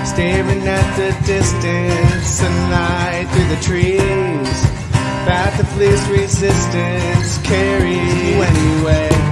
staring at the distance, sunlight through the trees. Path of least resistance carries you anyway.